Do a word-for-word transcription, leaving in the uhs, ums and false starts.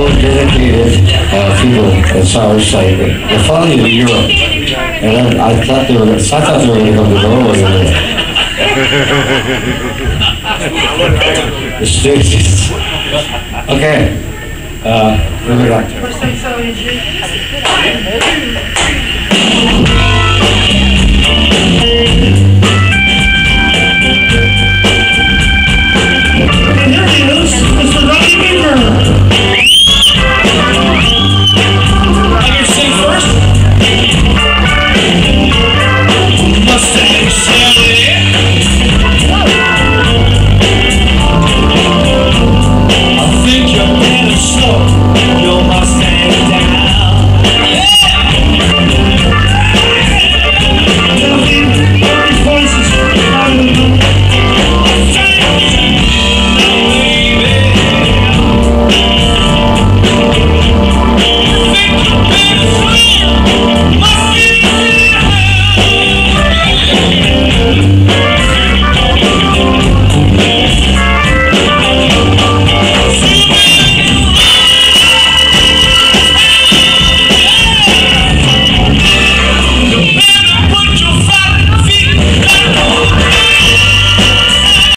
so dedicated uh, people at Sour Site. They're finally in Europe, and I, I thought they were. I thought they were going to come to Norway. The stages. Okay. Uh, we're back.